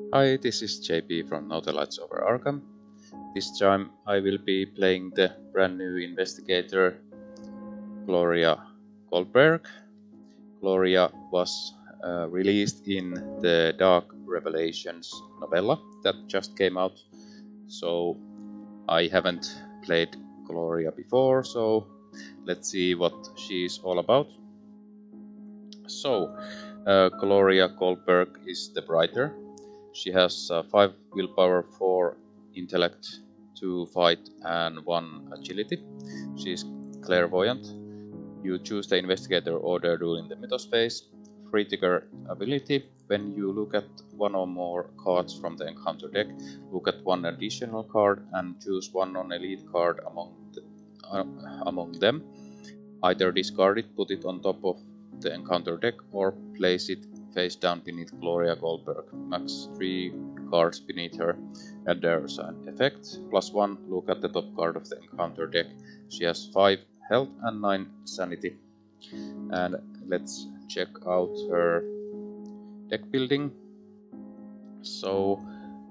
Hi, this is JP from Novella over Arkham. This time I will be playing the brand new investigator Gloria Goldberg. Gloria was released in the Dark Revelations novella that just came out, so I haven't played Gloria before, so let's see what she's all about. So, Gloria Goldberg is the writer. She has 5 willpower, 4 intellect, 2 fight, and 1 agility. She is clairvoyant. You choose the investigator order during the mythos phase. Free trigger ability. When you look at one or more cards from the encounter deck, look at one additional card and choose one non-elite card among them. Either discard it, put it on top of the encounter deck, or place it face down beneath Gloria Goldberg. Max 3 cards beneath her, and there's an effect. +1, look at the top card of the encounter deck. She has 5 health and 9 sanity. And let's check out her deck building. So,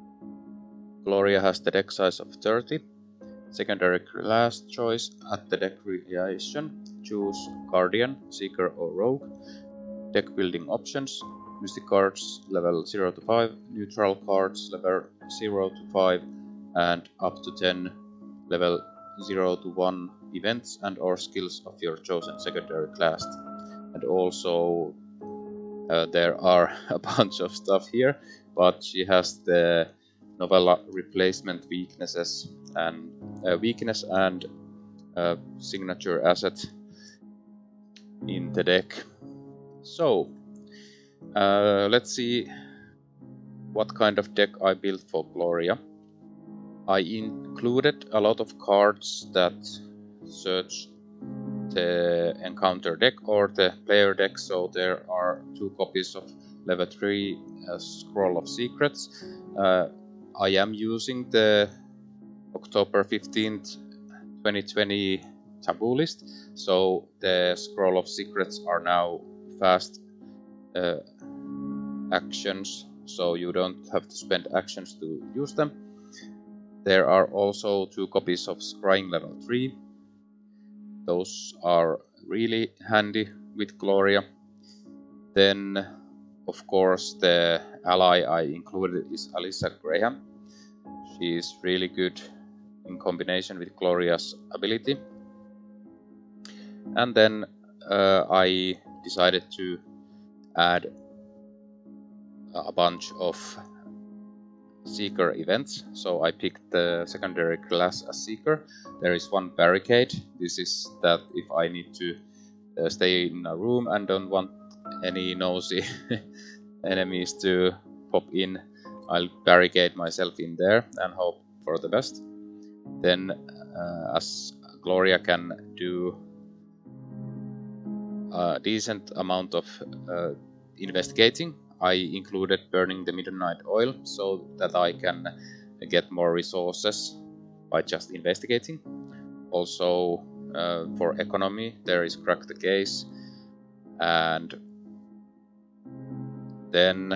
Gloria has the deck size of 30. Secondary class choice at the deck creation. Choose Guardian, Seeker or Rogue. Deck building options. Mystic cards level 0 to 5, neutral cards level 0 to 5, and up to 10 level 0 to 1 events and or skills of your chosen secondary class. And also there are a bunch of stuff here, but she has the novella replacement weaknesses and weakness and signature asset in the deck. So let's see what kind of deck I built for Gloria. I included a lot of cards that search the encounter deck or the player deck, so there are 2 copies of level 3 Scroll of Secrets. I am using the October 15th, 2020 taboo list, so the Scroll of Secrets are now fast actions, so you don't have to spend actions to use them. There are also 2 copies of Scrying level 3. Those are really handy with Gloria. Then, of course, the ally I included is Alyssa Graham. She is really good in combination with Gloria's ability. And then I decided to add a bunch of Seeker events, so I picked the secondary class as Seeker. There is 1 barricade. This is that if I need to stay in a room and don't want any nosy enemies to pop in, I'll barricade myself in there and hope for the best. Then as Gloria can do a decent amount of investigating, I included burning the midnight oil so that I can get more resources by just investigating. Also for economy there is crack the case, and then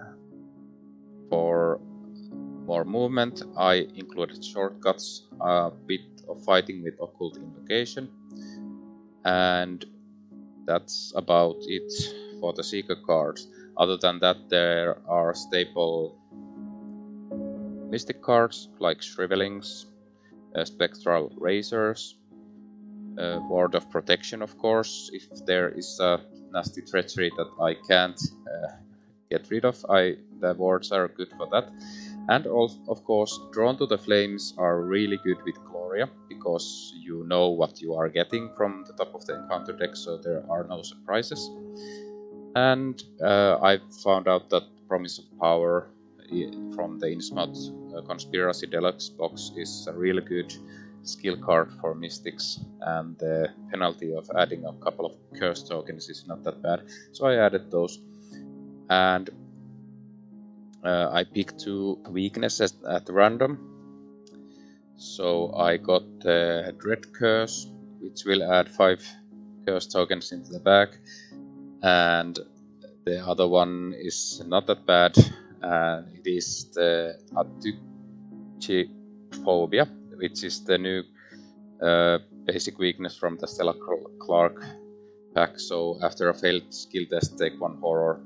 for more movement I included shortcuts, a bit of fighting with occult invocation, and that's about it for the Seeker cards. Other than that, there are staple mystic cards like Shrivelings, Spectral Razors, Ward of Protection, of course. If there is a nasty treachery that I can't get rid of, the wards are good for that. And also, of course, Drawn to the Flames are really good with Gloria, because you know what you are getting from the top of the encounter deck, so there are no surprises. And I found out that Promise of Power from the Innsmouth Conspiracy Deluxe box is a really good skill card for Mystics, and the penalty of adding a couple of curse tokens is not that bad, so I added those. And I picked 2 weaknesses at random. So I got the Dread Curse, which will add 5 curse tokens into the back, and the other one is not that bad, and it is the phobia, which is the new basic weakness from the Stella Clark pack. So after a failed skill test, take 1 horror.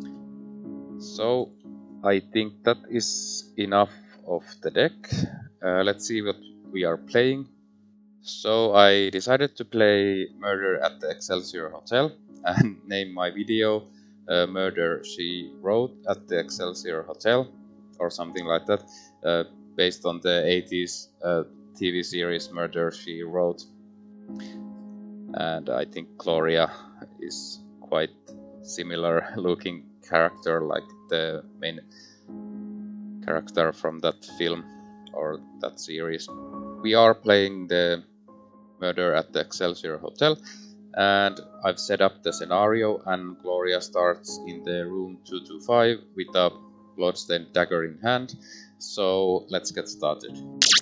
So I think that is enough of the deck. Let's see what we are playing. So I decided to play Murder at the Excelsior Hotel and name my video Murder She Wrote at the Excelsior Hotel or something like that, based on the 80s TV series Murder She Wrote. And I think Gloria is quite similar looking character like the main character from that film or that series. We are playing the Murder at the Excelsior Hotel, and I've set up the scenario, and Gloria starts in the room 225 with a bloodstained dagger in hand. So let's get started.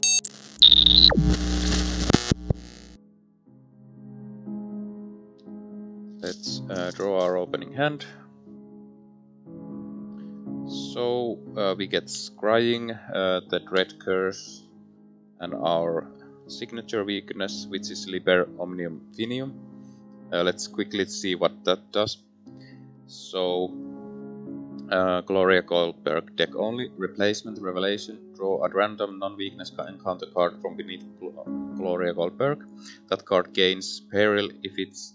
Let's draw our opening hand. So we get Scrying, the Dread Curse, and our signature weakness, which is Liber Omnium Finium. Let's quickly see what that does. So Gloria Goldberg deck only, replacement revelation, draw a random non-weakness encounter card from beneath Gloria Goldberg. That card gains peril if its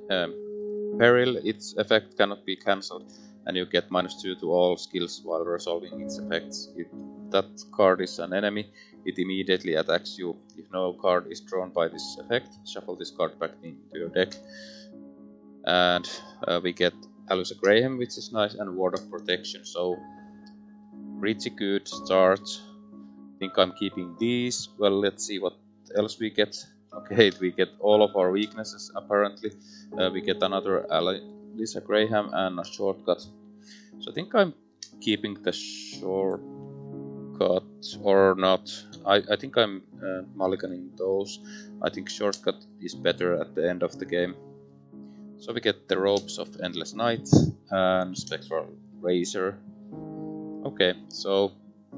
effect cannot be cancelled, and you get -2 to all skills while resolving its effects. If that card is an enemy, it immediately attacks you. If no card is drawn by this effect, shuffle this card back into your deck. And we get Elsie Graham, which is nice, and Ward of Protection, so pretty good start. I think I'm keeping these. Well, let's see what else we get. Okay, we get all of our weaknesses apparently. We get another Elsie Graham and a shortcut. So I think I'm keeping the shortcut or not. I think I'm mulliganing those. I think shortcut is better at the end of the game. So we get the Robes of Endless Night and Spectral Razor. Okay, so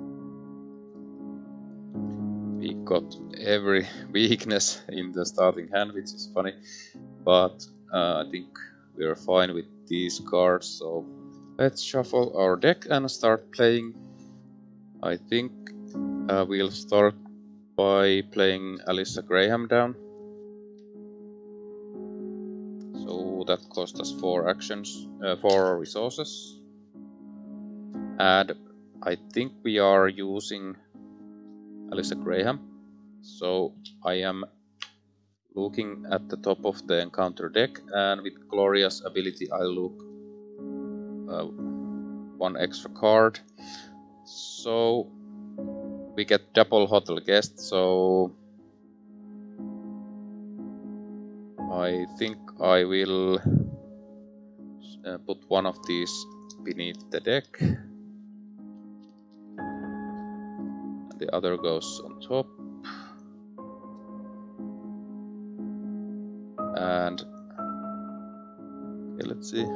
we got every weakness in the starting hand, which is funny, but I think we're fine with these cards. So let's shuffle our deck and start playing. I think we'll start by playing Elsie Graham down. So that cost us 4 actions, 4 resources. And I think we are using Elsie Graham. So I am looking at the top of the encounter deck, and with Gloria's ability I look 1 extra card. So we get double hotel guest, so I think I will put one of these beneath the deck, and the other goes on top. And okay, let's see.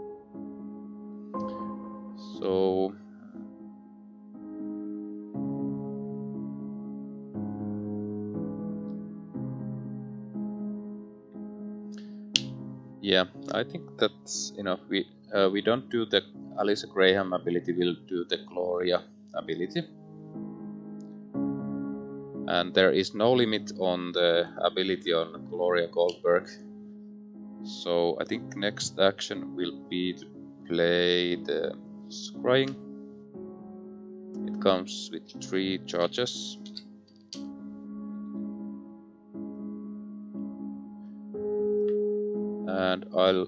So yeah, I think that's enough. We don't do the Elsie Graham ability, we'll do the Gloria ability. And there is no limit on the ability on Gloria Goldberg. So I think next action will be to play the Scrying. It comes with 3 charges. And I'll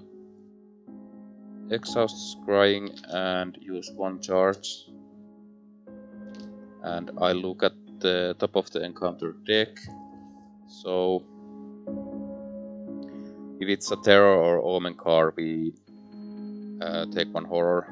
exhaust Scrying and use 1 charge. And I look at the top of the encounter deck. So if it's a terror or omen card, we take 1 horror.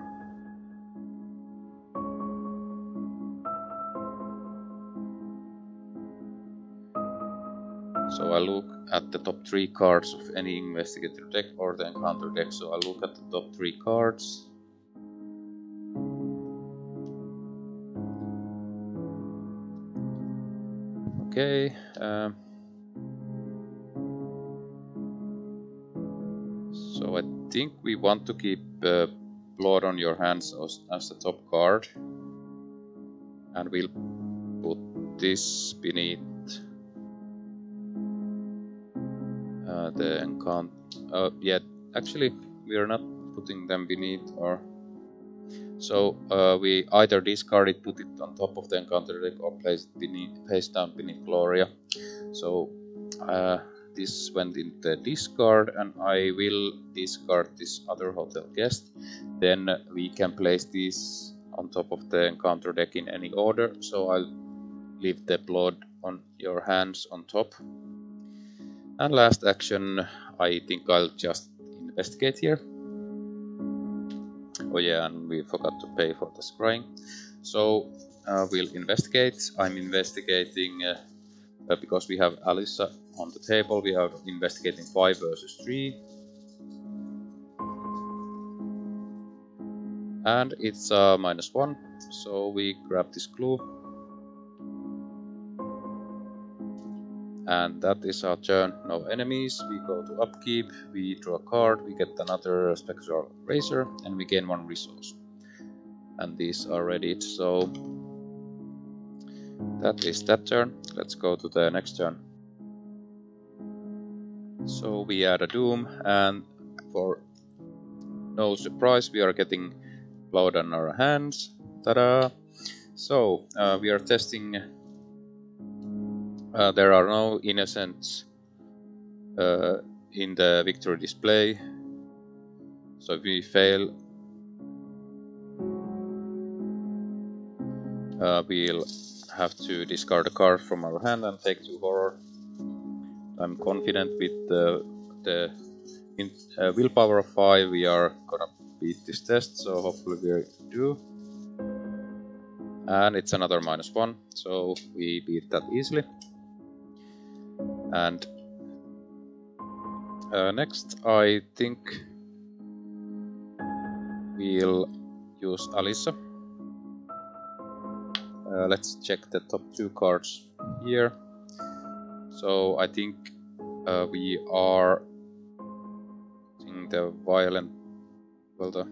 So I look at the top 3 cards of any investigator deck or the encounter deck. So I look at the top 3 cards. Okay. So I think we want to keep blood on your hands as the top card, and we'll put this beneath the encounter. Yeah, actually, we are not putting them beneath our. So we either discard it, put it on top of the encounter deck, or place down beneath Gloria. So this went in the discard, and I will discard this other hotel guest. Then we can place these on top of the encounter deck in any order. So I'll leave the blood on your hands on top. And last action, I think I'll just investigate here. Oh yeah, and we forgot to pay for the scrying. So we'll investigate. I'm investigating because we have Alyssa on the table. We are investigating 5 versus 3. And it's -1, so we grab this clue. And that is our turn. No enemies. We go to upkeep, we draw a card, we get another spectral razor, and we gain 1 resource. And these are ready, so that is that turn. Let's go to the next turn. So we add a doom, and for no surprise, we are getting blood on our hands. Ta-da! So we are testing. There are no innocents in the victory display. So if we fail, we'll have to discard a card from our hand and take 2 horror. I'm confident with the willpower of 5 we are gonna beat this test, so hopefully we do. And it's another -1, so we beat that easily. And next I think we'll use Alyssa. Let's check the top 2 cards here. So I think we are in the violent. Well,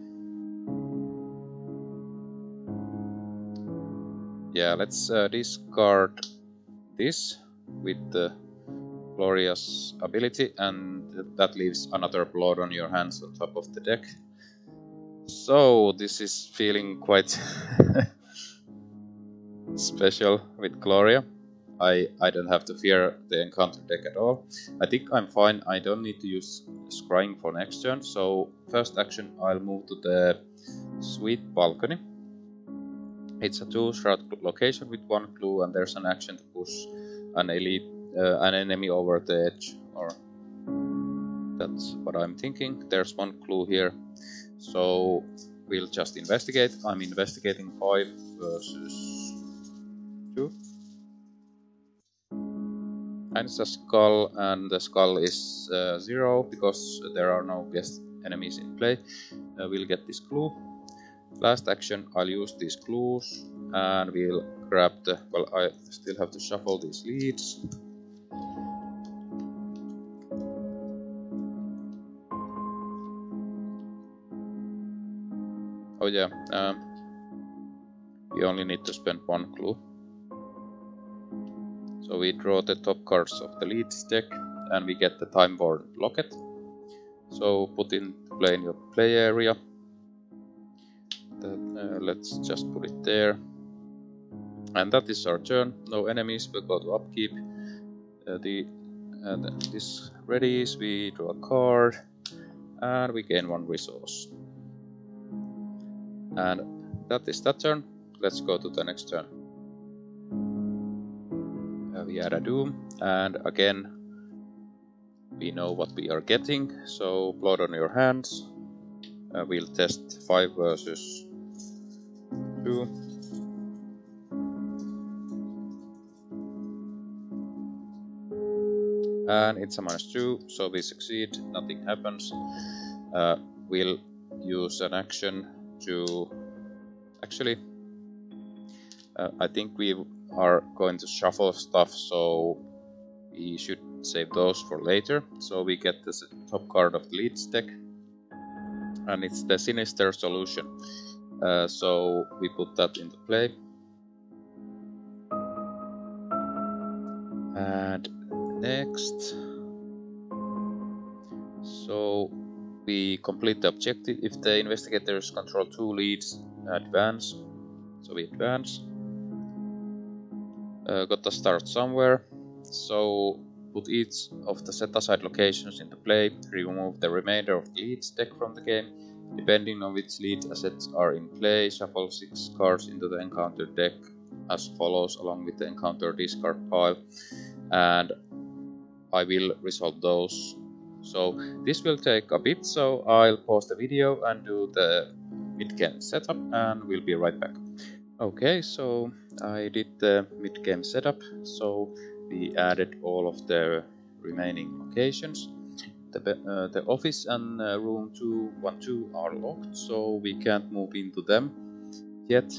yeah, let's discard this with the Gloria's ability, and that leaves another blood on your hands on top of the deck. So this is feeling quite special with Gloria. I don't have to fear the encounter deck at all. I think I'm fine. I don't need to use scrying for next turn. So first action, I'll move to the suite balcony. It's a 2-shot location with 1 clue, and there's an action to push an enemy over the edge, or that's what I'm thinking. There's 1 clue here, so we'll just investigate. I'm investigating 5 versus 2. And it's a skull, and the skull is 0 because there are no guest enemies in play. We'll get this clue. Last action, I'll use these clues, and we'll grab the. Well, I still have to shuffle these leads. Oh yeah, we only need to spend 1 clue. So we draw the top cards of the leads deck, and we get the Time Board Locket. So put in play in your play area. Let's just put it there. And that is our turn. No enemies. We'll go to upkeep. This readies. We draw a card, and we gain 1 resource. And that is that turn. Let's go to the next turn. We add a doom, and again we know what we are getting. So blood on your hands. We'll test 5 versus 2. And it's a -2, so we succeed. Nothing happens. We'll use an action to actually I think we are going to shuffle stuff, so we should save those for later. So we get the top card of the leads deck, and it's the Sinister Solution. So we put that into play. And next, so we complete the objective. If the investigators control 2 leads, advance. So we advance. Gotta start somewhere. So put each of the set-aside locations into play. Remove the remainder of the leads deck from the game. Depending on which lead assets are in play, shuffle 6 cards into the encounter deck as follows, along with the encounter discard pile. And I will resolve those. So this will take a bit, so I'll pause the video and do the mid-game setup, and we'll be right back. Okay, so I did the mid-game setup, so we added all of the remaining locations. The office and room 212 are locked, so we can't move into them yet.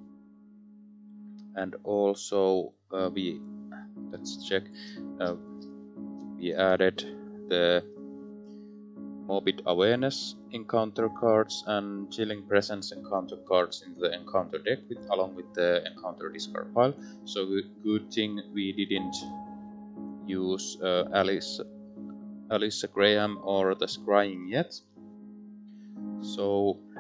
And also let's check, we added the Morbid Awareness encounter cards and Chilling Presence encounter cards into the encounter deck along with the encounter discard pile. So good thing we didn't use Alice Graham or the Scrying yet. So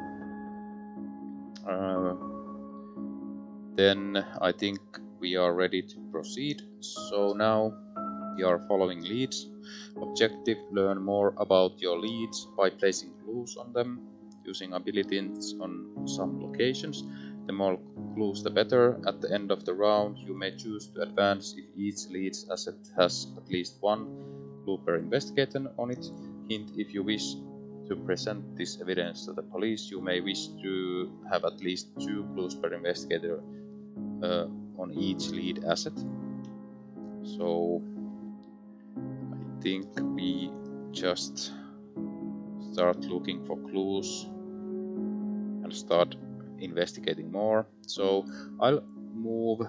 then I think we are ready to proceed. So now we are following leads. Objective: learn more about your leads by placing clues on them, using abilities on some locations. The more clues the better. At the end of the round you may choose to advance if each leads asset has at least 1 clue per investigator on it. Hint: if you wish to present this evidence to the police, you may wish to have at least 2 clues per investigator on each lead asset. So I think we just start looking for clues and start investigating more. So I'll move,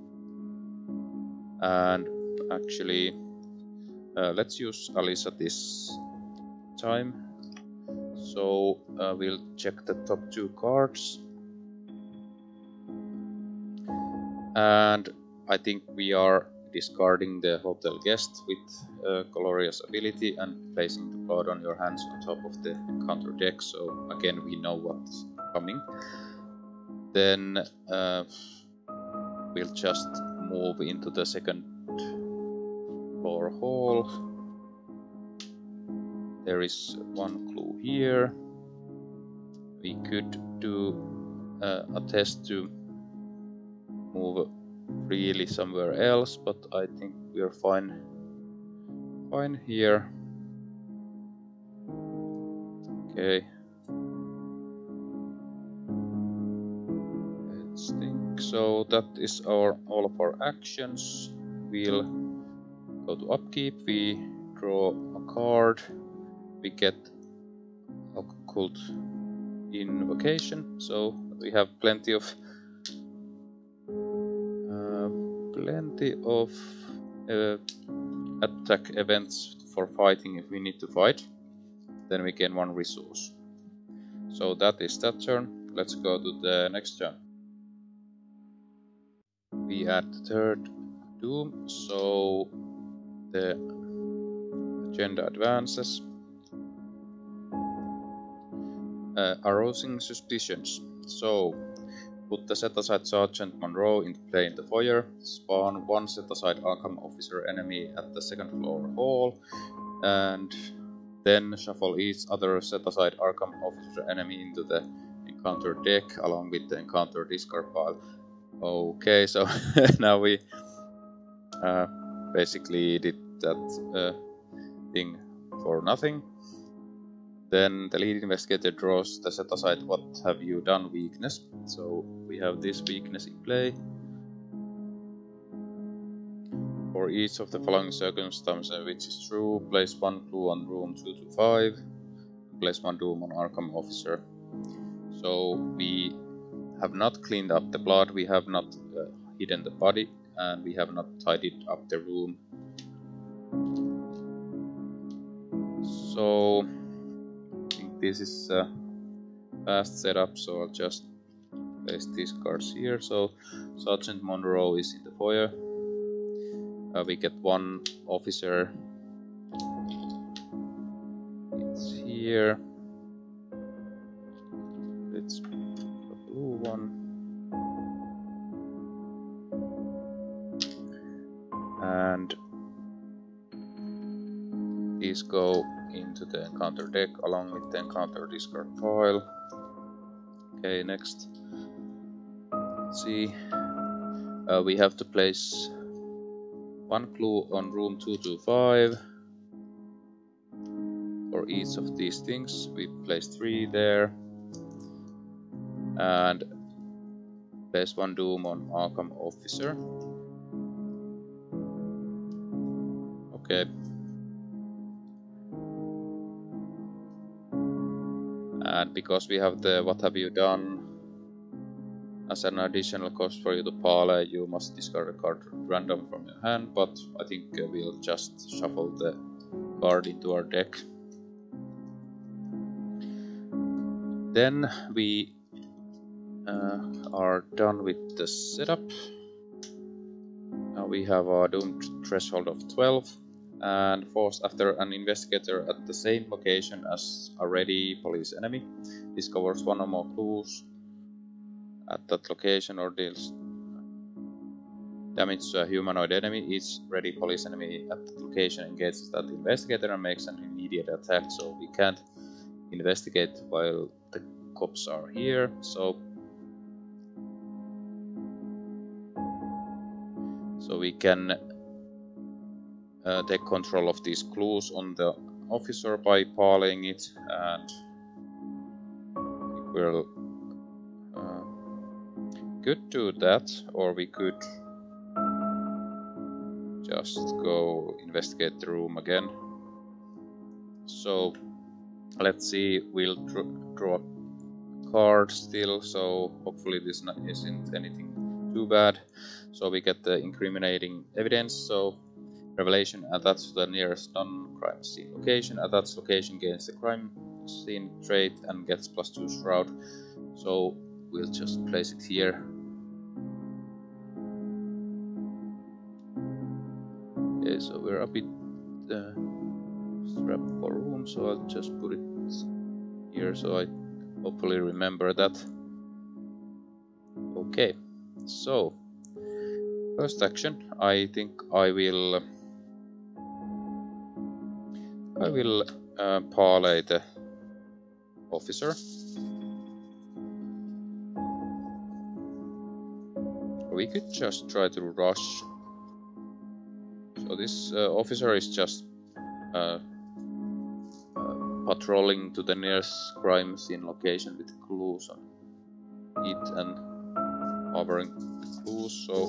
and actually let's use Alyssa this time. So we'll check the top 2 cards, and I think we are discarding the hotel guest with Gloria's ability and placing the card on your hands on top of the encounter deck. So again, we know what's coming. Then we'll just move into the second floor hall. There is 1 clue here. We could do a test to move freely somewhere else, but I think we are fine here. Okay, let's think. So that is all of our actions. We'll go to upkeep. We draw a card. We get Occult Invocation. So we have plenty of attack events for fighting if we need to fight. Then we gain 1 resource. So that is that turn. Let's go to the next turn. We add the 3rd doom, so the agenda advances. Arousing suspicions. So put the set-aside Sergeant Monroe into play in the foyer. Spawn 1 set-aside Arkham officer enemy at the 2nd floor hall, and then shuffle each other set-aside Arkham officer enemy into the encounter deck along with the encounter discard pile. Okay, so now we basically did that thing for nothing. Then the lead investigator draws the set-aside What Have You Done weakness. So we have this weakness in play. For each of the following circumstances which is true, place 1 clue on room 225, place 1 doom on Arkham officer. So we have not cleaned up the blood, we have not hidden the body, and we have not tidied up the room. So I think this is a fast setup, so I'll just place these cards here. So Sergeant Monroe is in the foyer. We get one officer. It's here. It's the blue one. And these go into the encounter deck along with the encounter discard file. Okay, next. Let's see. We have to place one clue on room 225. For each of these things, we place 3 there. And place 1 doom on Arkham officer. Okay. And because we have the what have you done as an additional cost for you to parlay, you must discard a card random from your hand, but I think we'll just shuffle the card into our deck. Then we are done with the setup. Now we have a doomed threshold of 12 and forced after an investigator at the same location as a ready police enemy discovers 1 or more clues at that location or deals damage to a humanoid enemy. Each ready police enemy at that location engages that investigator and makes an immediate attack, so we can't investigate while the cops are here. So we can take control of these clues on the officer by parlaying it, and we'll could do that, or we could just go investigate the room again. So let's see, we'll draw a card still, so hopefully this isn't anything too bad. So we get the incriminating evidence, so revelation attached to the nearest non-crime scene location. Attached location gains the crime scene trait and gets +2 shroud. So we'll just place it here. Okay, so we're a bit strapped for room, so I'll just put it here so I hopefully remember that. Okay, so first action, I think I will parlay the officer. We could just try to rush. So this officer is just patrolling to the nearest crime scene location with clues on it and covering the clues. So,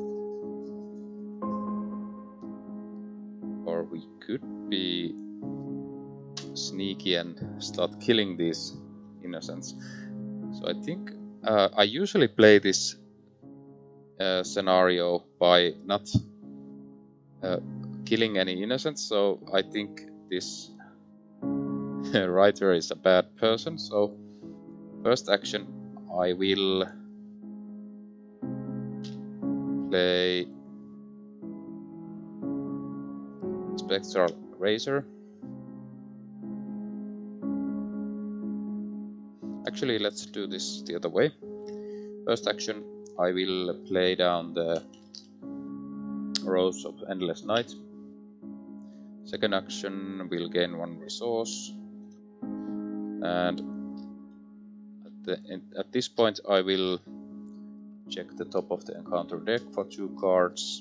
or we could be sneaky and start killing these innocents. So I think I usually play this scenario by not killing any innocents, so I think this writer is a bad person. So first action, I will play Spectral Razor. Actually, let's do this the other way. First action, I will play down the Rose of Endless Night. Second action, will gain 1 resource. And at this point, I will check the top of the encounter deck for 2 cards.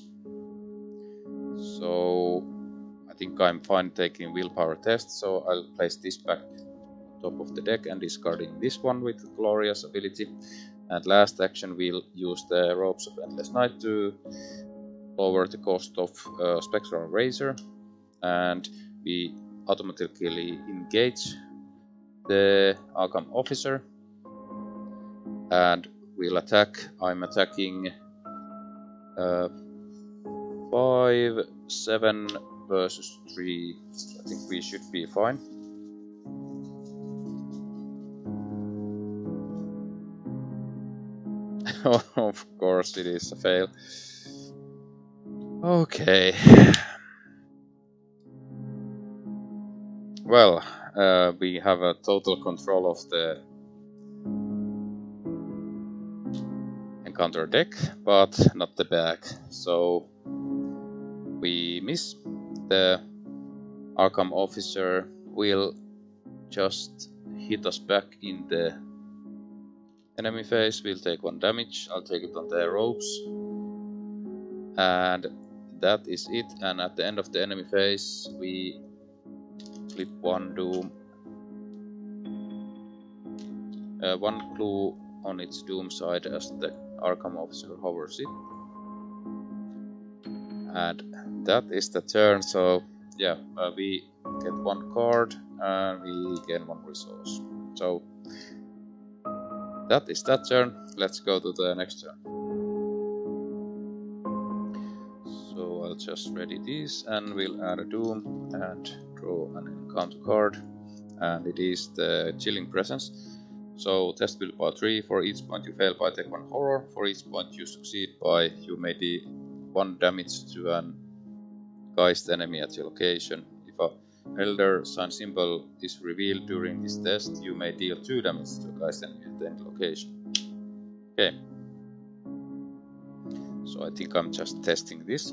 So I think I'm fine taking willpower test, so I'll place this back top of the deck and discarding this one with Gloria's ability. And last action, we'll use the Robes of Endless Night to lower the cost of Spectral Razor, and we automatically engage the Arkham officer, and we'll attack. I'm attacking 5, 7 versus 3. I think we should be fine. Of course, it is a fail. Okay. Well, we have a total control of the encounter deck, but not the bag. So we miss. The Arkham officer will just hit us back in the enemy phase. We'll take 1 damage. I'll take it on the ropes. And that is it. And at the end of the enemy phase, we flip 1 doom. 1 clue on its doom side as the Arkham officer hovers it. And that is the turn. So yeah, we get 1 card and we gain 1 resource. So that is that turn. Let's go to the next turn. So I'll just ready this and we'll add a doom and draw an encounter card. And it is the Chilling Presence. So test willpower 3. For each point you fail by, take 1 horror. For each point you succeed by, you may deal 1 damage to an geist enemy at your location. If a elder sign symbol is revealed during this test, you may deal 2 damage to a geist enemy at the location. Okay. So I think I'm just testing this.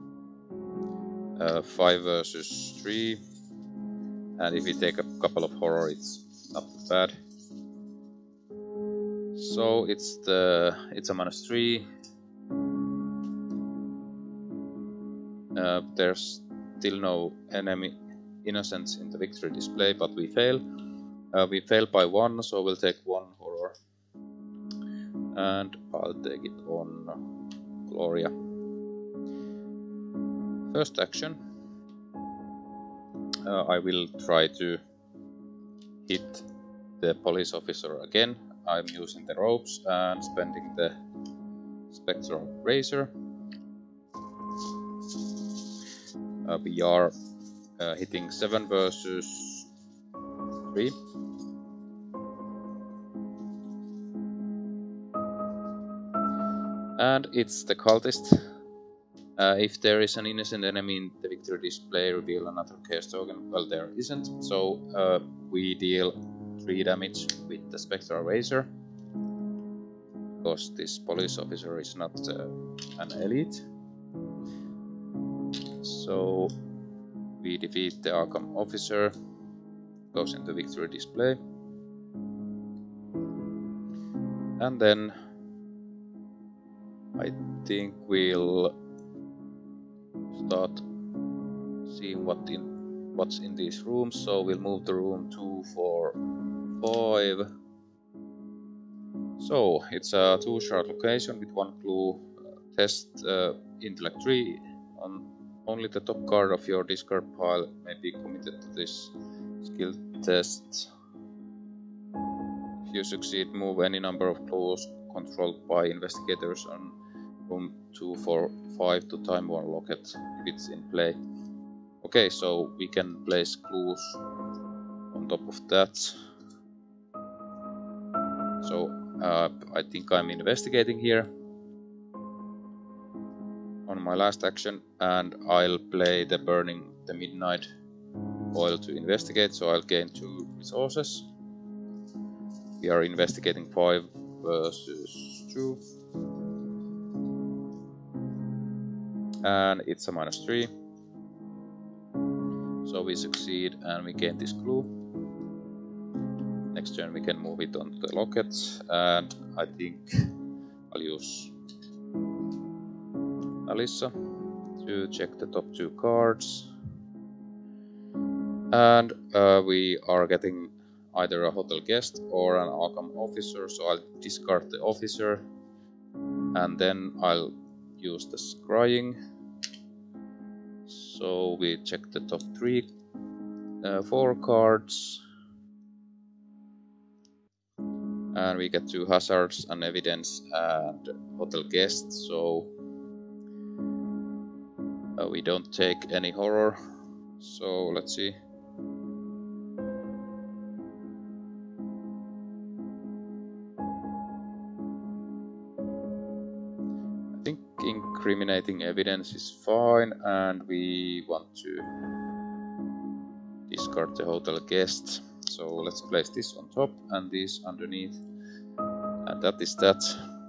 5 versus 3. And if we take a couple of horror, it's not bad. So it's a -3. There's still no enemy innocence in the victory display, but we fail. We fail by 1, so we'll take 1 horror. And I'll take it on Gloria. First action. I will try to hit the police officer again. I'm using the ropes and spending the spectral razor. We are hitting 7 versus 3. And it's the cultist. If there is an innocent enemy in the victory display, reveal another chaos token. Well, there isn't, so we deal 3 damage with the spectral razor. Because this police officer is not an elite. So we defeat the Arkham officer. Goes into victory display. And then I think we'll start seeing what's in these rooms. So we'll move the room 2, 4, 5. So it's a 2-shard location with 1 clue. Test intellect 3. Only the top card of your discard pile may be committed to this skill test. If you succeed, move any number of clues controlled by investigators on room 2, 4, 5 to time one locket if it's in play. Okay, so we can place clues on top of that. So I think I'm investigating here on my last action, and I'll play the burning the midnight oil to investigate, so I'll gain 2 resources. We are investigating 5 versus 2. And it's a -3. So we succeed and we gain this clue. Next turn we can move it onto the locket, and I think I'll use Alyssa to check the top 2 cards. And we are getting either a hotel guest or an Arkham officer, so I'll discard the officer and then I'll use the scrying. So we check the top 4 cards. And we get 2 hazards, and evidence, and hotel guests, so we don't take any horror. So let's see. I think incriminating evidence is fine, and we want to discard the hotel guest. So let's place this on top and this underneath, and that is that.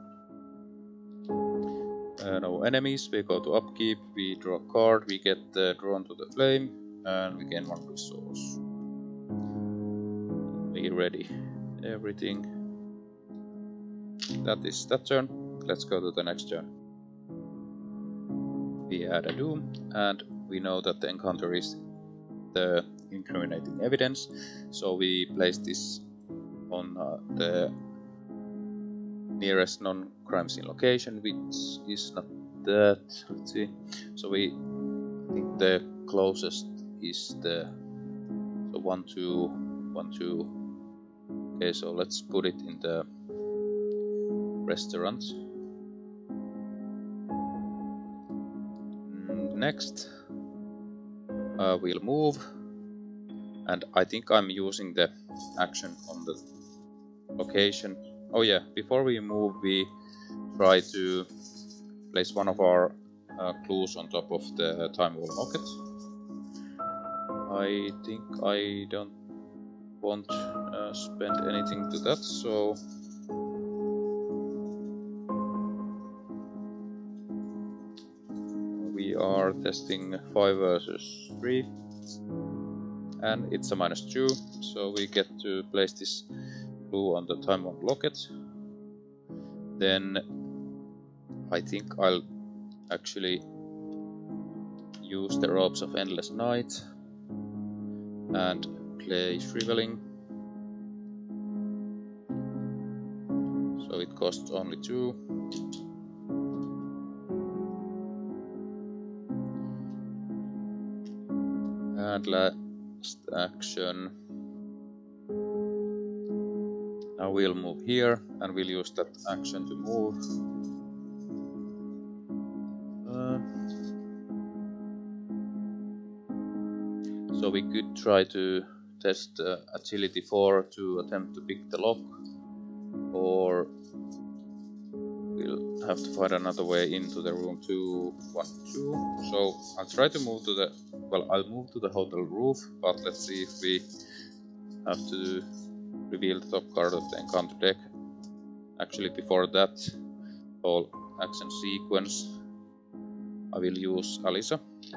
No enemies, we go to upkeep, we draw a card, we get drawn to the flame, and we gain 1 resource. We ready everything. That is that turn. Let's go to the next turn. We add a doom, and we know that the encounter is the incriminating evidence, so we place this on the nearest non-crime scene location, which is not that. Let's see. So I think the closest is the 1, 2, 1, 2. Okay, so let's put it in the restaurant. Next, we'll move, and I think I'm using the action on the location. Oh yeah, before we move, we try to place one of our clues on top of the time wall locket. I think I don't want to spend anything to that, so we are testing 5 versus 3, and it's a -2, so we get to place this clue on the time wall locket. Then I think I'll actually use the Robes of Endless Night and play Shriveling. So it costs only 2. And last action. Now we'll move here, and we'll use that action to move. So we could try to test agility 4 to attempt to pick the lock, or we'll have to find another way into the room 212. So I'll try to move to the, well, I'll move to the hotel roof, but let's see if we have to reveal the top card of the encounter deck. Actually, before that whole action sequence, I will use Alyssa.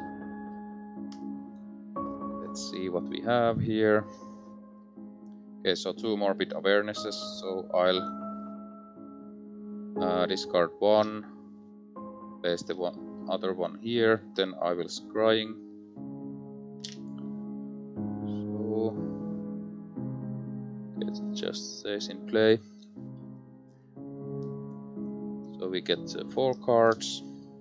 Let's see what we have here. Okay, so 2 morbid awarenesses, so I'll discard 1, place the other one here, then I will scrying. So it just stays in play. So we get 4 cards.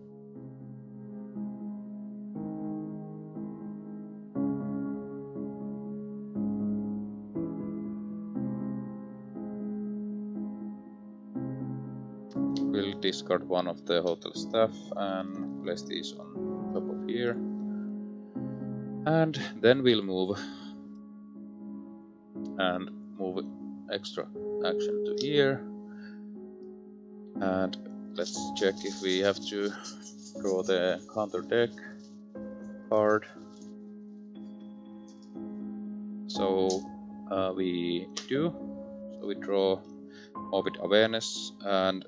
We'll discard 1 of the hotel staff and place these on top of here. And then we'll move and move extra action to here. And let's check if we have to draw the counter deck card. So we do. So we draw Morbid Awareness, and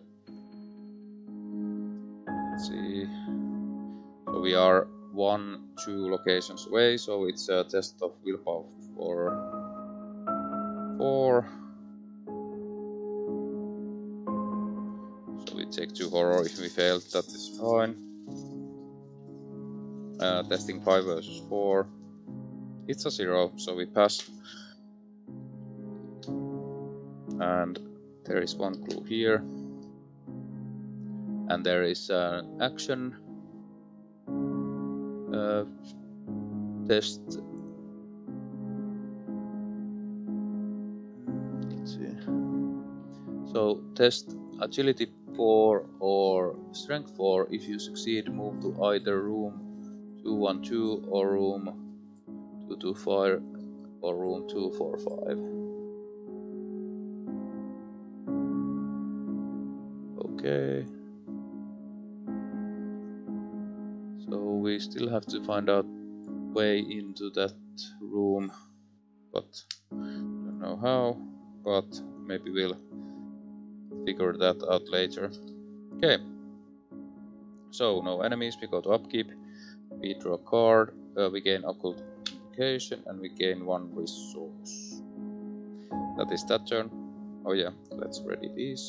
let's see. So we are 1, 2 locations away, so it's a test of willpower for 4. So we take 2 horror if we failed, that is fine. Testing 5 versus 4. It's a 0, so we pass. And there is 1 clue here. And there is an action test. Let's see. So test agility 4 or strength 4. If you succeed, move to either room 212 or room 225 or room 245. Okay. So we still have to find out way into that room, but don't know how, but maybe we'll figure that out later. Okay. So no enemies, we go to upkeep, we draw a card, we gain occult invocation, and we gain 1 resource. That is that turn. Oh yeah, let's ready these.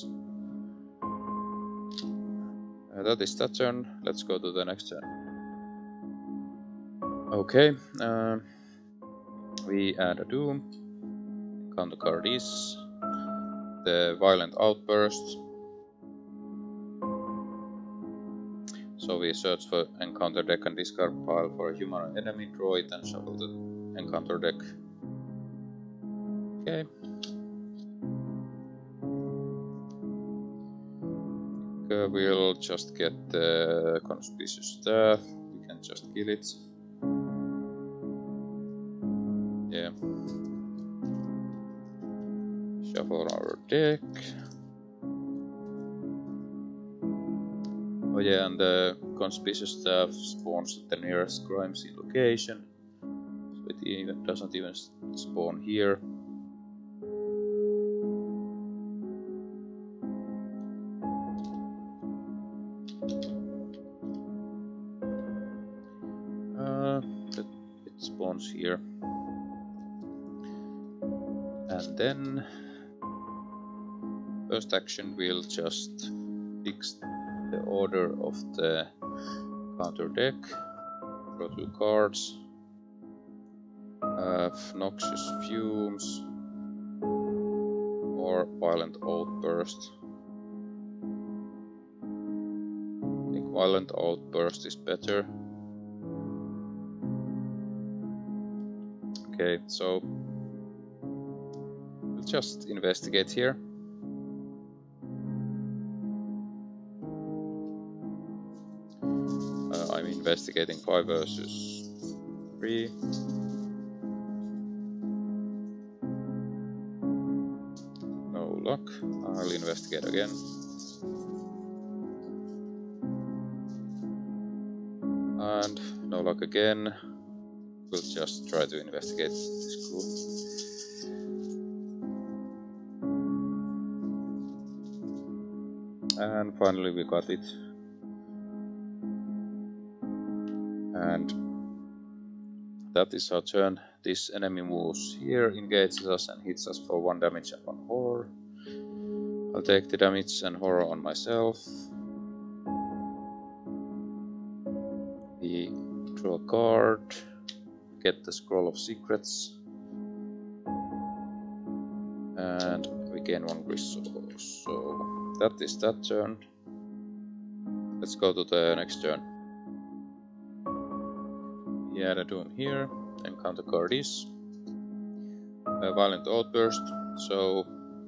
That is that turn. Let's go to the next turn. Okay, we add a doom. Counter card is the violent outburst. So we search for encounter deck and discard pile for a human or enemy, draw it and shuffle the encounter deck. Okay. We'll just get the conspicuous staff. We can just kill it. Yeah. Shuffle our deck. Oh yeah, and the conspicuous staff spawns at the nearest crime scene location. So it doesn't even spawn here. It spawns here. And then first action will just fix the order of the counter deck. Draw 2 cards. Noxious fumes or violent outburst. I think violent outburst is better. Okay, so we'll just investigate here. I'm investigating 5 versus 3. No luck. I'll investigate again. And no luck again. We'll just try to investigate this group. And finally we got it. And that is our turn. This enemy moves here, engages us and hits us for 1 damage and 1 horror. I'll take the damage and horror on myself. We draw a card, get the Scroll of Secrets, and we gain 1 resource. So that is that turn. Let's go to the next turn. We add a doom here, encounter card is a violent outburst. So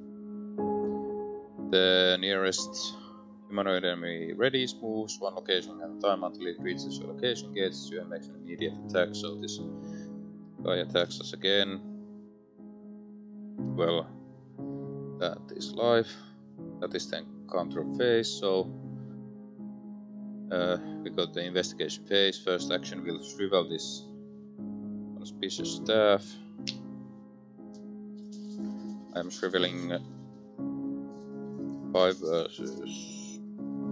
the nearest humanoid enemy readies, moves 1 location at a time until it reaches your location gates. You make an immediate attack. So this guy attacks us again. Well, that is life. That is the encounter phase. So we got the investigation phase. First action will shrivel this conspicuous staff. I'm shriveling 5 versus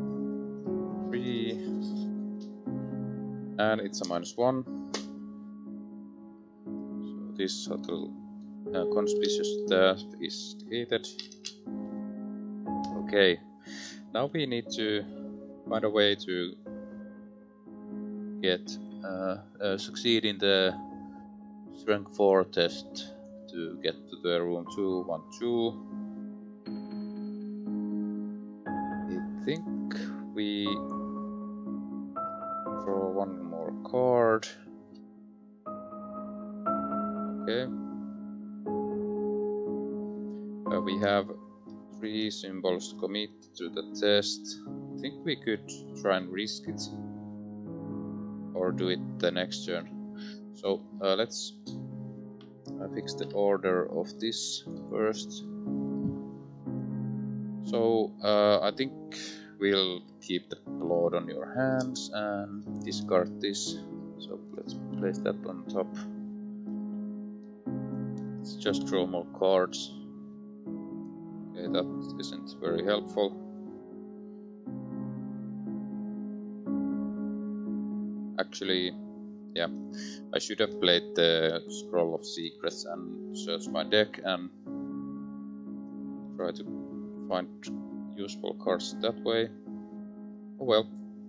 3, and it's a -1. So this subtle conspicuous staff is defeated. Okay, now we need to find a way to get succeed in the strength 4 test to get to the room 212. I think we draw 1 more card. Okay. We have 3 symbols to commit to the test. I think we could try and risk it. Or do it the next turn. So let's fix the order of this first. So I think we'll keep the blood on your hands and discard this. So let's place that on top. Let's just draw more cards. Okay, that isn't very helpful. Actually, yeah, I should have played the Scroll of Secrets and searched my deck and try to find useful cards that way. Oh well.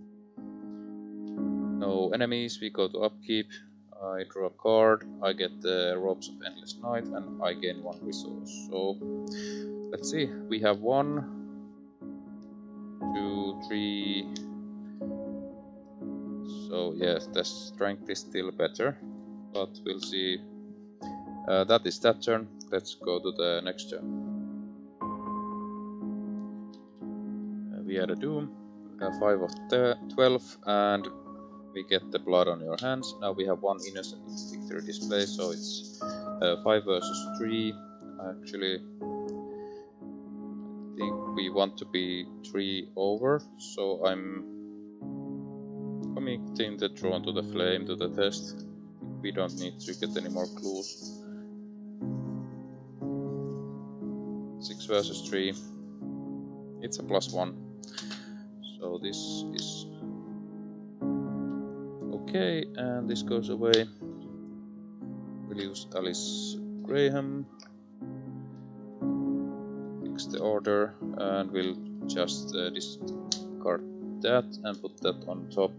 No enemies, we go to upkeep. I draw a card, I get the Robes of Endless Night, and I gain 1 resource. So, let's see, we have 1, 2, 3. So, yes, the strength is still better, but we'll see. That is that turn. Let's go to the next turn. We had a Doom, 5 of 12, and we get the blood on your hands. Now we have 1 innocent victory display, so it's 5 versus 3. Actually, I think we want to be 3 over, so I'm committing the Drawn to the Flame to the test. We don't need to get any more clues. 6 versus 3. It's a +1. So this is okay, and this goes away. We'll use Alice Graham. Fix the order, and we'll just discard that and put that on top.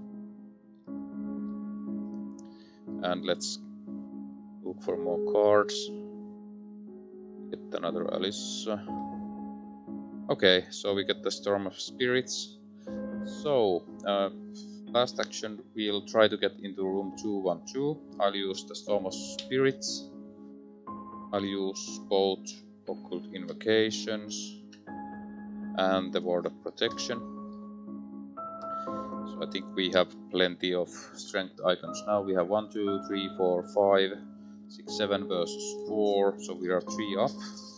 And let's look for more cards. Get another Alice. Okay, so we get the Storm of Spirits. So, last action, we'll try to get into room 212. I'll use the Storm of Spirits. I'll use both Occult Invocations and the Ward of Protection. So I think we have plenty of strength items now. We have 1, 2, 3, 4, 5, 6, 7 versus 4. So we are 3 up.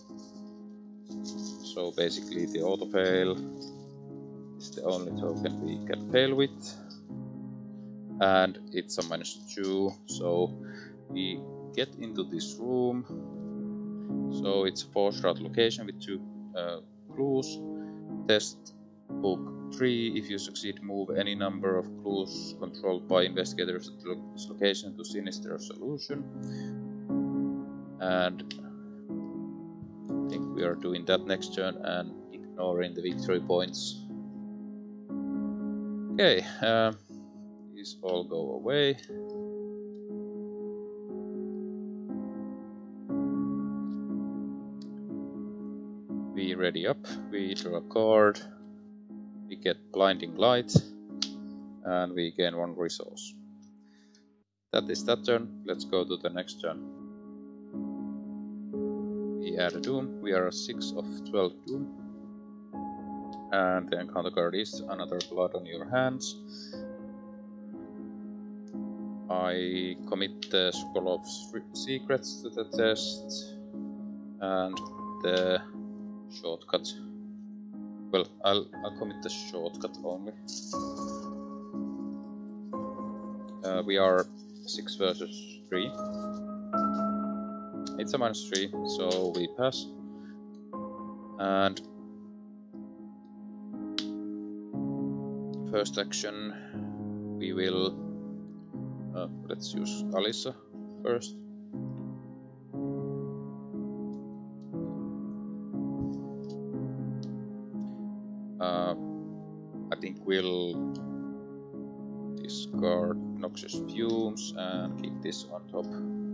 So basically the auto fail is the only token we can fail with. And it's a -2, so we get into this room. So it's a 4-shroud location with 2 clues. Test book 3. If you succeed, move any number of clues controlled by investigators at this location to Sinister Solution. And I think we are doing that next turn and ignoring the victory points. Okay, these all go away. We ready up, we draw a card, we get Blinding Light, and we gain 1 resource. That is that turn. Let's go to the next turn. We add a Doom, we are 6 of 12 Doom. And the encounter card is another Blood on your hands. I commit the Scroll of Secrets to the test. And the shortcut. Well, I'll commit the shortcut only. We are 6 versus 3. It's a -3, so we pass. And first action, we will let's use Alyssa first. I think we'll discard Noxious Fumes and keep this on top.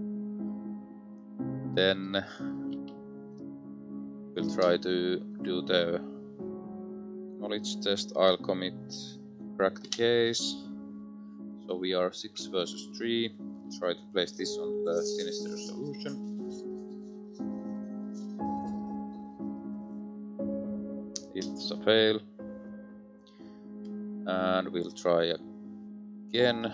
Then we'll try to do the knowledge test. I'll commit Crack the Case. So we are 6 versus 3. Try to place this on the Sinister Solution. It's a fail. And we'll try again.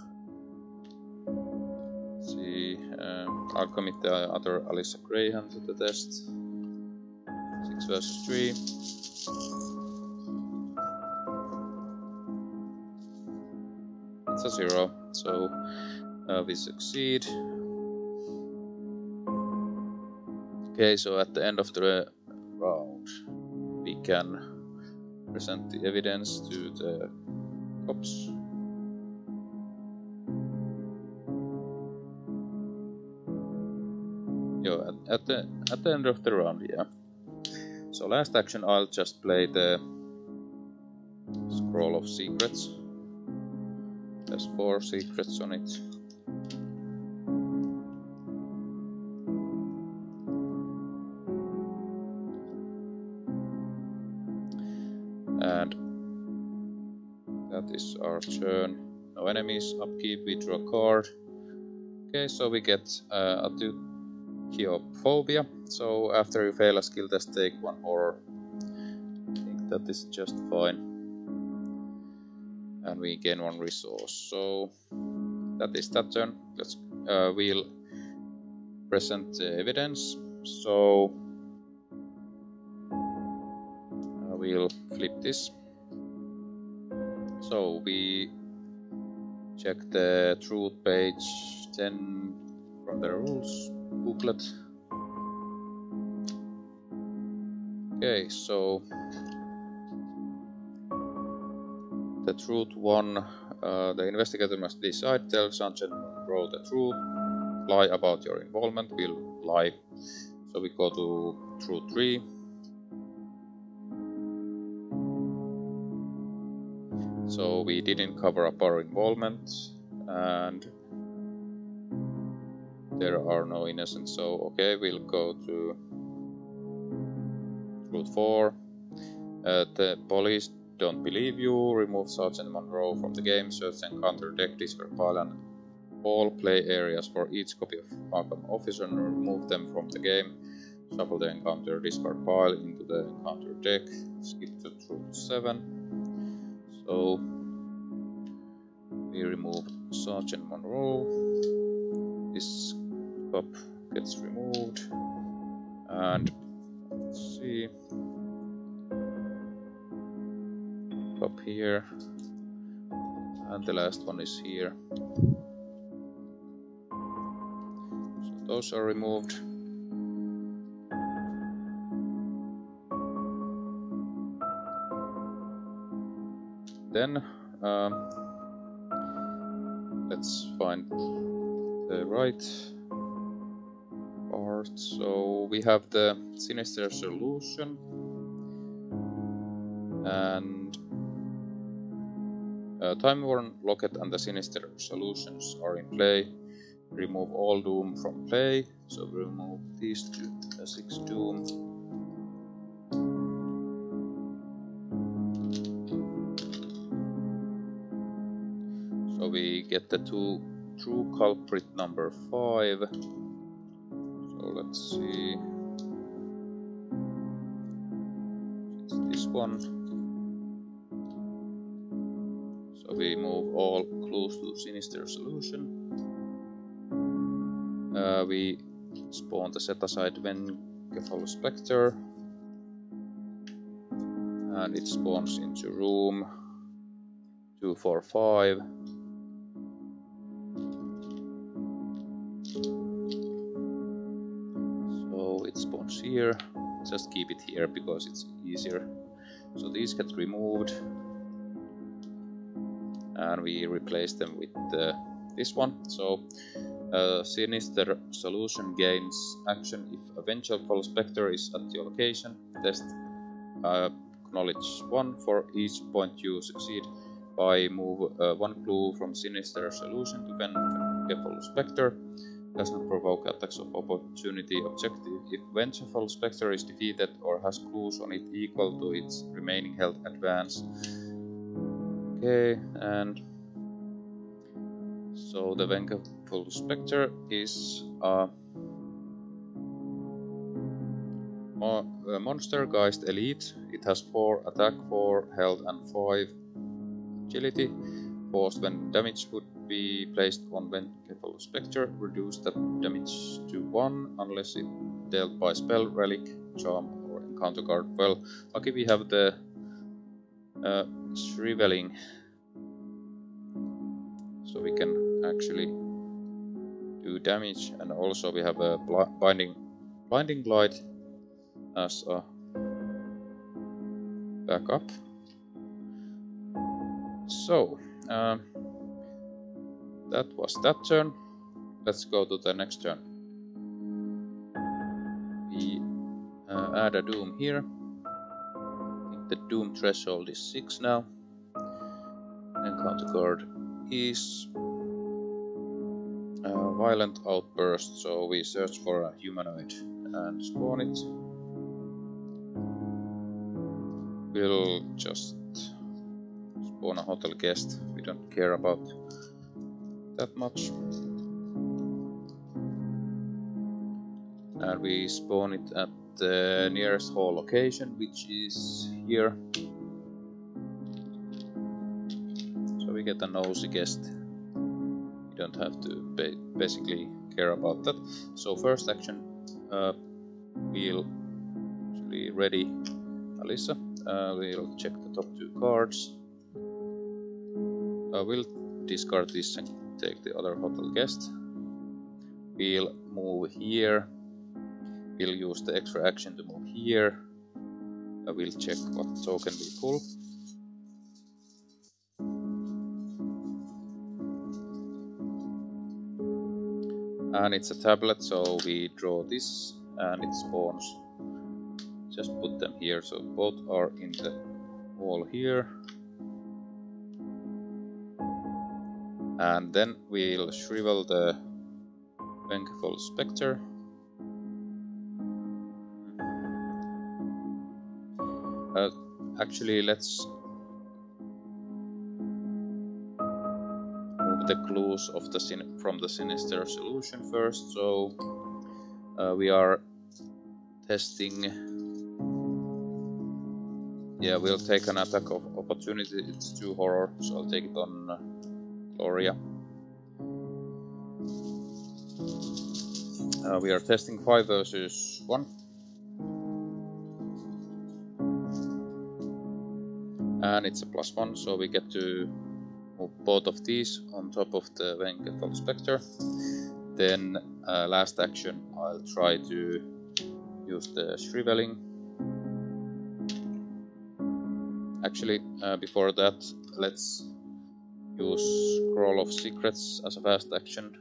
Let's see, I'll commit the other Alyssa Graham to the test. 6 versus 3. It's a 0, so we succeed. Okay, so at the end of the round, we can present the evidence to the cops. Yeah, at the end of the round, yeah. So last action, I'll just play the Scroll of Secrets. There's 4 secrets on it. And that is our turn. No enemies, upkeep, we draw a card. Okay, so we get a Phobia. So after you fail a skill test, take 1 horror. I think that is just fine. And we gain 1 resource. So that is that turn. We'll present the evidence. So we'll flip this. So we check the truth page 10 from the rules booklet. Okay, so the truth 1, the investigator must decide, tell Sergeant Monroe the truth, lie about your involvement, will lie. So we go to truth 3. So we didn't cover up our involvement, and there are no innocents. So okay, we'll go to truth 4. The police don't believe you. Remove Sergeant Monroe from the game. Search encounter deck, discard pile, and all play areas for each copy of Arkham Officer and remove them from the game. Shuffle the encounter discard pile into the encounter deck. Skip to truth 7. So we remove Sergeant Monroe. This cup gets removed, and let's see, cup here, and the last one is here. So those are removed. Then let's find the right part. So we have the Sinister Solution, and Time Worn Locket and the Sinister Solutions are in play. Remove all Doom from play. So we remove these 6 Doom. So we get the true culprit number 5. So let's see. It's this one. So we move all clues to Sinister Solution. We spawn the set aside Vengeful Spectre, and it spawns into room 245. So it spawns here. Just keep it here because it's easier. So these get removed, and we replace them with this one. So Sinister Solution gains action if a Vengeful Spectre is at your location. Test knowledge 1 for each point you succeed by move 1 clue from Sinister Solution to Vengeful Spectre. Does not provoke attacks of opportunity objective if Vengeful Spectre is defeated or has clues on it equal to its remaining health advance. Okay, and so the Vengeful Spectre is monster Geist Elite. It has 4 attack, 4 health and 5 agility. Forced when damage would be placed on Vengeful Spectre, reduce that damage to 1 unless it dealt by spell, relic, charm or encounter card. Well, lucky we have the shriveling, so we can actually do damage, and also we have a blinding light as a backup. So that was that turn. Let's go to the next turn. We add a doom here. I think the doom threshold is 6 now. Encounter card is violent outburst, so we search for a humanoid and spawn it. We'll just spawn a hotel guest, we don't care about that much. And we spawn it at the nearest hall location, which is here. So we get a nosy guest. We don't have to basically care about that. So first action, we'll actually ready Alyssa. We'll check the top 2 cards. We'll discard this and take the other hotel guest. We'll move here. We'll use the extra action to move here. We'll check what token we pull. And it's a tablet, so we draw this and it spawns. Just put them here, so both are in the wall here. And then we'll shrivel the Vengeful Spectre. Actually, let's move the clues of the from the Sinister Solution first. So we are testing. Yeah, we'll take an attack of opportunity. It's 2 horror, so I'll take it on Gloria. We are testing 5 versus 1. And it's a +1, so we get to move both of these on top of the Vengeful Spectre. Then last action, I'll try to use the shriveling. Actually, before that, let's use Scroll of Secrets as a fast action.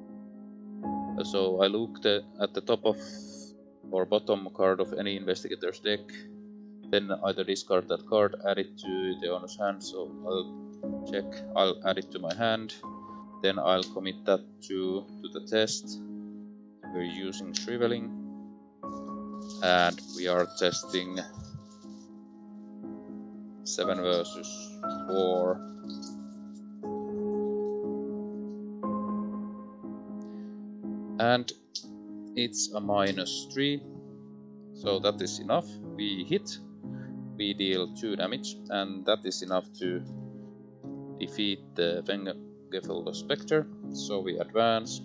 So I looked at the top of or bottom card of any investigator's deck, then either discard that card, add it to the owner's hand, so I'll check, I'll add it to my hand, then I'll commit that to the test. We're using shriveling, and we are testing 7 versus 4. And it's a -3, so that is enough. We hit, we deal 2 damage, and that is enough to defeat the Vengeful Spectre. So we advance.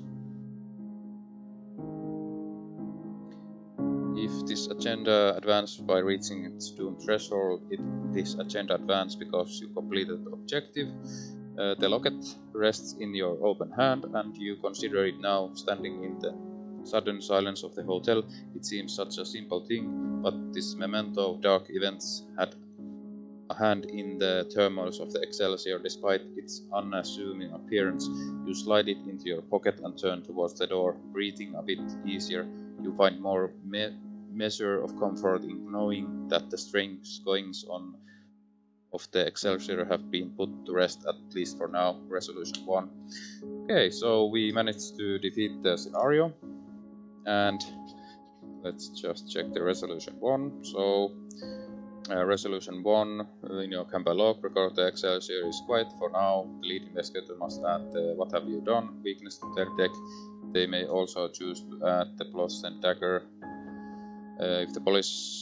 If this agenda advanced by reaching its doom threshold, this agenda advanced because you completed the objective. The locket rests in your open hand, and you consider it now standing in the sudden silence of the hotel. It seems such a simple thing, but this memento of dark events had a hand in the turmoils of the Excelsior. Despite its unassuming appearance, you slide it into your pocket and turn towards the door, breathing a bit easier. You find more measure of comfort in knowing that the strange goings on of the Excelsior have been put to rest, at least for now. Resolution 1. Okay, so we managed to defeat the scenario, and let's just check the resolution 1. So resolution 1, in your campaign log, record the Excelsior is quiet for now. The lead investigator must add the what have you done weakness to their deck. They may also choose to add the plus and dagger If the police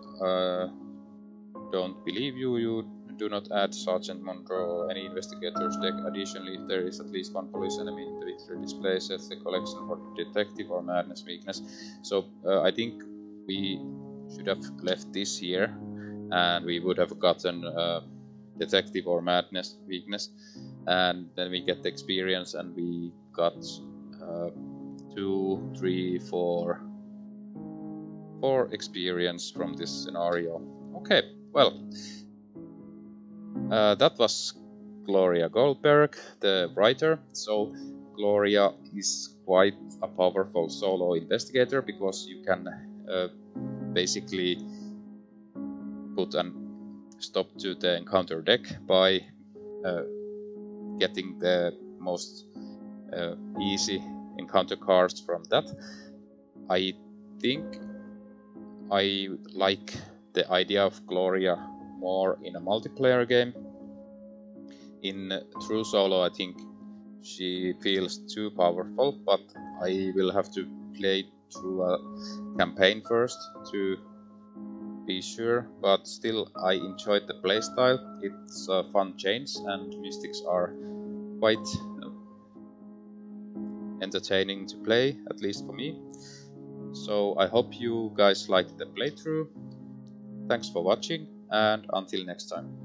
don't believe you, you do not add Sergeant Monroe or any investigator's deck. Additionally, if there is at least one police enemy, the victory displays as the collection for detective or madness weakness. So I think we should have left this here, and we would have gotten detective or madness weakness, and then we get the experience, and we got 2, 3, 4 experience from this scenario. Okay, well, that was Gloria Goldberg, the writer. So Gloria is quite a powerful solo investigator, because you can basically put a stop to the encounter deck by getting the most easy encounter cards from that. I think I like the idea of Gloria more in a multiplayer game. In true solo, I think she feels too powerful, but I will have to play through a campaign first to be sure. But still, I enjoyed the playstyle. It's a fun change, and mystics are quite entertaining to play, at least for me. So I hope you guys liked the playthrough. Thanks for watching, and until next time.